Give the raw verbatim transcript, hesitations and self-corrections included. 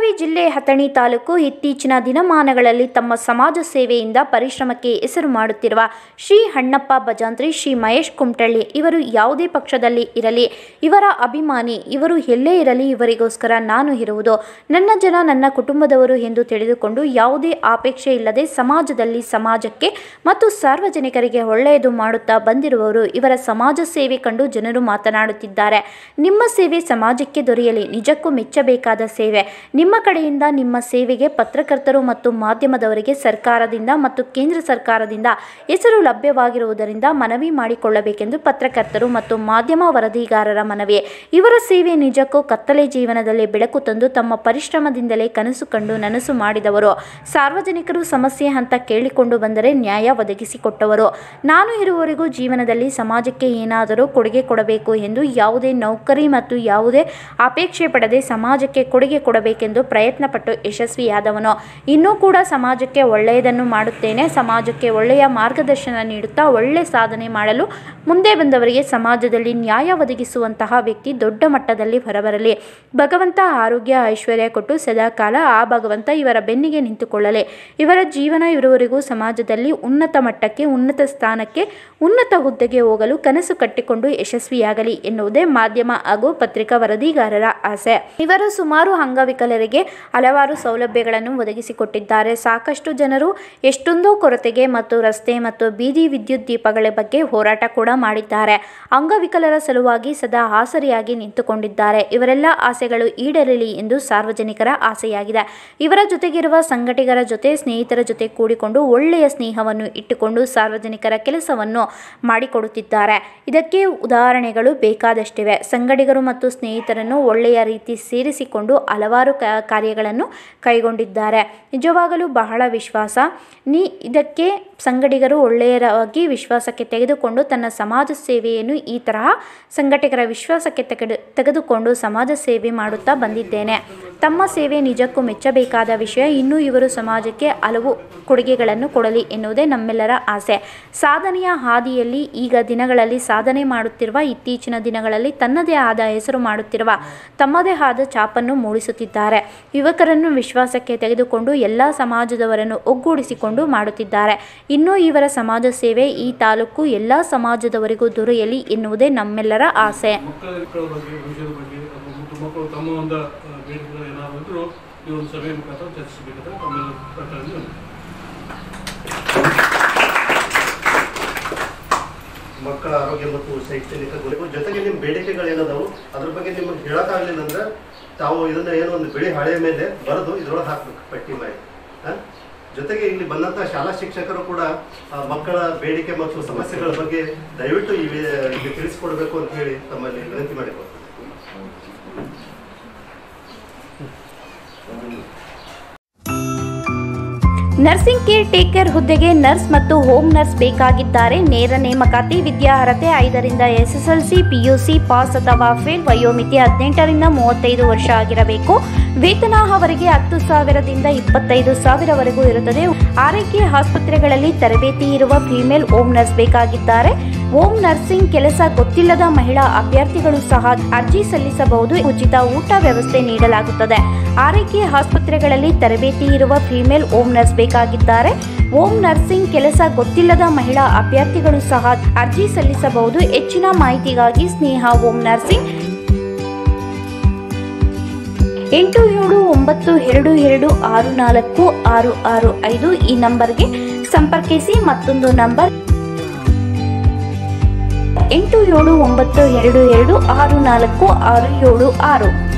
ಬೆಳಗಾವಿ ಜಿಲ್ಲೆ ಹತಣಿ ತಾಲೂಕು ಇತ್ತೀಚಿನ ದಿನಮಾನಗಳಲ್ಲಿ ತಮ್ಮ ಸಮಾಜ ಸೇವೆಯಿಂದ ಪರಿಶ್ರಮಕ್ಕೆ ಹೆಸರು ಮಾಡುತ್ತಿರುವ ಶ್ರೀ ಹಣ್ಣಪ್ಪ ಭಜಂತ್ರಿ, ಶ್ರೀ ಮಹೇಶ್ ಕುಮಟಳ್ಳಿ ಇವರು ಯಾವುದೇ ಪಕ್ಷದಲ್ಲಿ ಇರಲಿ, ಇವರ ಅಭಿಮಾನಿ, ಇವರು ಎಲ್ಲೇ ಇರಲಿ, ಇವರಿಗೋಸ್ಕರ ನಾನು ಇರುವುದು, ನನ್ನ ಜನ ನನ್ನ ಕುಟುಂಬದವರು ಎಂದು ತಿಳಿದುಕೊಂಡು ಯಾವುದೇ ಅಪೇಕ್ಷೆ ಇಲ್ಲದೆ ಸಮಾಜದಲ್ಲಿ ಸಮಾಜಕ್ಕೆ ಮತ್ತು ಸಾರ್ವಜನಿಕರಿಗೆ ಒಳ್ಳೆಯದು ಮಾಡುತ್ತಾ ಬಂದಿರುವವರು. ಇವರ ಸಮಾಜ ಸೇವೆ ಕಂಡು ಜನರು ಮಾತನಾಡುತ್ತಿದ್ದಾರೆ. ನಿಮ್ಮ ಸೇವೆ ಸಮಾಜಕ್ಕೆ ದೊರೆಯಲಿ, ನಿಜಕ್ಕೂ ಮೆಚ್ಚಬೇಕಾದ ಸೇವೆ. ನಿಮ್ಮ ಕಡೆಯಿಂದ ನಿಮ್ಮ ಸೇವೆಗೆ ಪತ್ರಕರ್ತರು ಮತ್ತು ಮಾಧ್ಯಮದವರಿಗೆ ಸರ್ಕಾರದಿಂದ ಮತ್ತು ಕೇಂದ್ರ ಸರ್ಕಾರದಿಂದ ಹೆಸರು ಲಭ್ಯವಾಗಿರುವುದರಿಂದ ಮನವಿ ಮಾಡಿಕೊಳ್ಳಬೇಕೆಂದು ಪತ್ರಕರ್ತರು ಮತ್ತು ಮಾಧ್ಯಮ ವರದಿಗಾರರ ಮನವಿ. ಇವರ ಸೇವೆ ನಿಜಕ್ಕೂ ಕತ್ತಲೆ ಜೀವನದಲ್ಲಿ ಬೆಳಕು ತಂದು ತಮ್ಮ ಪರಿಶ್ರಮದಿಂದಲೇ ಕನಸು ಕಂಡು ನನಸು ಮಾಡಿದವರು. ಸಾರ್ವಜನಿಕರು ಸಮಸ್ಯೆ ಅಂತ ಕೇಳಿಕೊಂಡು ಬಂದರೆ ನ್ಯಾಯ ಒದಗಿಸಿಕೊಟ್ಟವರು. ನಾನು ಇರುವವರೆಗೂ ಜೀವನದಲ್ಲಿ ಸಮಾಜಕ್ಕೆ ಏನಾದರೂ ಕೊಡುಗೆ ಕೊಡಬೇಕು ಎಂದು ಯಾವುದೇ ನೌಕರಿ ಮತ್ತು ಯಾವುದೇ ಅಪೇಕ್ಷೆ ಪಡದೆ ಸಮಾಜಕ್ಕೆ ಕೊಡುಗೆ ಕೊಡಬೇಕೆಂದು ಪ್ರಯತ್ನಪಟ್ಟು ಯಶಸ್ವಿಯಾದವನು. ಇನ್ನೂ ಕೂಡ ಸಮಾಜಕ್ಕೆ ಒಳ್ಳೆಯದನ್ನು ಮಾಡುತ್ತೇನೆ, ಸಮಾಜಕ್ಕೆ ಒಳ್ಳೆಯ ಮಾರ್ಗದರ್ಶನ ನೀಡುತ್ತಾ ಒಳ್ಳೆ ಸಾಧನೆ ಮಾಡಲು ಮುಂದೆ ಬಂದವರಿಗೆ ಸಮಾಜದಲ್ಲಿ ನ್ಯಾಯ ಒದಗಿಸುವಂತಹ ವ್ಯಕ್ತಿ ದೊಡ್ಡ ಮಟ್ಟದಲ್ಲಿ ಹೊರಬರಲಿ. ಭಗವಂತ ಆರೋಗ್ಯ ಐಶ್ವರ್ಯ ಕೊಟ್ಟು ಸದಾಕಾಲ ಆ ಭಗವಂತ ಇವರ ಬೆನ್ನಿಗೆ ನಿಂತುಕೊಳ್ಳಲಿ. ಇವರ ಜೀವನ ಇರುವವರೆಗೂ ಸಮಾಜದಲ್ಲಿ ಉನ್ನತ ಮಟ್ಟಕ್ಕೆ, ಉನ್ನತ ಸ್ಥಾನಕ್ಕೆ, ಉನ್ನತ ಹುದ್ದೆಗೆ ಹೋಗಲು ಕನಸು ಕಟ್ಟಿಕೊಂಡು ಯಶಸ್ವಿಯಾಗಲಿ ಎನ್ನುವುದೇ ಮಾಧ್ಯಮ ಹಾಗೂ ಪತ್ರಿಕಾ ವರದಿಗಾರರ ಆಸೆ. ಇವರು ಸುಮಾರು ಅಂಗವಿಕಲರಿಗೆ ಹಲವಾರು ಸೌಲಭ್ಯಗಳನ್ನು ಒದಗಿಸಿಕೊಟ್ಟಿದ್ದಾರೆ. ಸಾಕಷ್ಟು ಜನರು ಎಷ್ಟೊಂದೋ ಕೊರತೆಗೆ ಮತ್ತು ರಸ್ತೆ ಮತ್ತು ಬೀದಿ ವಿದ್ಯುತ್ ದೀಪಗಳ ಬಗ್ಗೆ ಹೋರಾಟ ಕೂಡ ಮಾಡಿದ್ದಾರೆ. ಅಂಗವಿಕಲರ ಸಲುವಾಗಿ ಸದಾ ಆಸರಿಯಾಗಿ ನಿಂತುಕೊಂಡಿದ್ದಾರೆ. ಇವರೆಲ್ಲ ಆಸೆಗಳು ಈಡೇರಲಿ ಎಂದು ಸಾರ್ವಜನಿಕರ ಆಸೆಯಾಗಿದೆ. ಇವರ ಜೊತೆಗಿರುವ ಸಂಘಟಕರ ಜೊತೆ, ಸ್ನೇಹಿತರ ಜೊತೆ ಕೂಡಿಕೊಂಡು ಒಳ್ಳೆಯ ಸ್ನೇಹವನ್ನು ಇಟ್ಟುಕೊಂಡು ಸಾರ್ವಜನಿಕರ ಕೆಲಸವನ್ನು ಮಾಡಿಕೊಡುತ್ತಿದ್ದಾರೆ. ಇದಕ್ಕೆ ಉದಾಹರಣೆಗಳು ಬೇಕಾದಷ್ಟಿವೆ. ಸಂಘಟಕರು ಮತ್ತು ಸ್ನೇಹಿತರನ್ನು ಒಳ್ಳೆಯ ರೀತಿ ಸೇರಿಸಿಕೊಂಡು ಹಲವಾರು ಕಾರ್ಯಗಳನ್ನು ಕೈಗೊಂಡಿದ್ದಾರೆ. ನಿಜವಾಗಲೂ ಬಹಳ ವಿಶ್ವಾಸ. ನೀ ಇದಕ್ಕೆ ಸಂಘಟಕರು ಒಳ್ಳೆಯರಾಗಿ ವಿಶ್ವಾಸಕ್ಕೆ ತೆಗೆದುಕೊಂಡು ತನ್ನ ಸಮಾಜ ಸೇವೆಯನ್ನು ಈ ತರಹ ಸಂಘಟಕರ ವಿಶ್ವಾಸಕ್ಕೆ ತೆಗೆದು ತೆಗೆದುಕೊಂಡು ಸಮಾಜ ಸೇವೆ ಮಾಡುತ್ತಾ ಬಂದಿದ್ದೇನೆ. ತಮ್ಮ ಸೇವೆ ನಿಜಕ್ಕೂ ಮೆಚ್ಚಬೇಕಾದ ವಿಷಯ. ಇನ್ನೂ ಇವರು ಸಮಾಜಕ್ಕೆ ಹಲವು ಕೊಡುಗೆಗಳನ್ನು ಕೊಡಲಿ ಎನ್ನುವುದೇ ನಮ್ಮೆಲ್ಲರ ಆಸೆ. ಸಾಧನೆಯ ಹಾದಿಯಲ್ಲಿ ಈಗ ದಿನಗಳಲ್ಲಿ ಸಾಧನೆ ಮಾಡುತ್ತಿರುವ, ಇತ್ತೀಚಿನ ದಿನಗಳಲ್ಲಿ ತನ್ನದೇ ಆದ ಹೆಸರು ಮಾಡುತ್ತಿರುವ, ತಮ್ಮದೇ ಆದ ಛಾಪನ್ನು ಮೂಡಿಸುತ್ತಿದ್ದಾರೆ. ಯುವಕರನ್ನು ವಿಶ್ವಾಸಕ್ಕೆ ತೆಗೆದುಕೊಂಡು ಎಲ್ಲ ಸಮಾಜದವರನ್ನು ಒಗ್ಗೂಡಿಸಿಕೊಂಡು ಮಾಡುತ್ತಿದ್ದಾರೆ. ಇನ್ನೂ ಇವರ ಸಮಾಜ ಸೇವೆ ಈ ತಾಲೂಕು ಎಲ್ಲ ಸಮಾಜದವರಿಗೂ ದೊರೆಯಲಿ ಎನ್ನುವುದೇ ನಮ್ಮೆಲ್ಲರ ಆಸೆ. ಮಕ್ಕಳ ಆರೋಗ್ಯ ಮತ್ತು ಶೈಕ್ಷಣಿಕ ಜೊತೆಗೆ ನಿಮ್ಮ ಬೇಡಿಕೆಗಳೇನದಾವು ಅದ್ರ ಬಗ್ಗೆ ನಿಮಗೆ ಹೇಳೋಕ್ಕಾಗಲಿಲ್ಲ ಅಂದ್ರೆ ತಾವು ಇದನ್ನ ಏನೋ ಒಂದು ಬಿಳಿ ಹಾಳೆ ಮೇಲೆ ಬರೆದು ಇದ್ರೊಳಗೆ ಹಾಕ್ಬೇಕು ಪಟ್ಟಿ ಮಾಡಿ. ಜೊತೆಗೆ ಇಲ್ಲಿ ಬಂದಂತಹ ಶಾಲಾ ಶಿಕ್ಷಕರು ಕೂಡ ಮಕ್ಕಳ ಬೇಡಿಕೆ ಮತ್ತು ಸಮಸ್ಯೆಗಳ ಬಗ್ಗೆ ದಯವಿಟ್ಟು ಇಲ್ಲಿ ತಿಳಿಸಿಕೊಡ್ಬೇಕು ಅಂತ ಹೇಳಿ ತಮ್ಮಲ್ಲಿ ವಿನಂತಿ ಮಾಡಿಕೊಡ್ತೀನಿ. ನರ್ಸಿಂಗ್ ಕೇರ್ ಟೇಕರ್ ಹುದ್ದೆಗೆ ನರ್ಸ್ ಮತ್ತು ಹೋಮ್ ನರ್ಸ್ ಬೇಕಾಗಿದ್ದಾರೆ. ನೇರ ನೇಮಕಾತಿ. ವಿದ್ಯಾರ್ಹತೆ ಐದರಿಂದ ಎಸ್ಎಸ್ಎಲ್ಸಿ, ಪಿಯುಸಿ ಪಾಸ್ ಅಥವಾ ಫೇಲ್. ವಯೋಮಿತಿ ಹದಿನೆಂಟರಿಂದ ಮೂವತ್ತೈದು ವರ್ಷ ಆಗಿರಬೇಕು. ವೇತನ ಅವರಿಗೆ ಹತ್ತು ಸಾವಿರದಿಂದ ಇಪ್ಪತ್ತೈದು ಸಾವಿರವರೆಗೂ ಇರುತ್ತದೆ. ಆರೈಕೆ ಆಸ್ಪತ್ರೆಗಳಲ್ಲಿ ತರಬೇತಿ ಇರುವ ಫಿಮೇಲ್ ಹೋಮ್ ನರ್ಸ್ ಬೇಕಾಗಿದ್ದಾರೆ. ಹೋಮ್ ನರ್ಸಿಂಗ್ ಕೆಲಸ ಗೊತ್ತಿಲ್ಲದ ಮಹಿಳಾ ಅಭ್ಯರ್ಥಿಗಳು ಸಹ ಅರ್ಜಿ ಸಲ್ಲಿಸಬಹುದು. ಉಚಿತ ಊಟ ವ್ಯವಸ್ಥೆ ನೀಡಲಾಗುತ್ತದೆ. ಆರೈಕೆ ಆಸ್ಪತ್ರೆಗಳಲ್ಲಿ ತರಬೇತಿ ಇರುವ ಫಿಮೇಲ್ ಹೋಮ್ ನರ್ಸ್ ಬೇಕಾಗಿದ್ದಾರೆ. ಹೋಮ್ ನರ್ಸಿಂಗ್ ಕೆಲಸ ಗೊತ್ತಿಲ್ಲದ ಮಹಿಳಾ ಅಭ್ಯರ್ಥಿಗಳು ಸಹ ಅರ್ಜಿ ಸಲ್ಲಿಸಬಹುದು. ಹೆಚ್ಚಿನ ಮಾಹಿತಿಗಾಗಿ ಸ್ನೇಹ ಹೋಮ್ ನರ್ಸಿಂಗ್ ಎಂಟು ಏಳು ಒಂಬತ್ತು ಎರಡು ಎರಡು ಆರು ನಾಲ್ಕು ಆರು ಆರು ಐದು ಈ ನಂಬರ್ಗೆ ಸಂಪರ್ಕಿಸಿ. ಮತ್ತೊಂದು ನಂಬರ್ ಎಂಟು ಏಳು ಒಂಬತ್ತು ಎರಡು ಎರಡು ಆರು ನಾಲ್ಕು ಆರು ಏಳು ಆರು.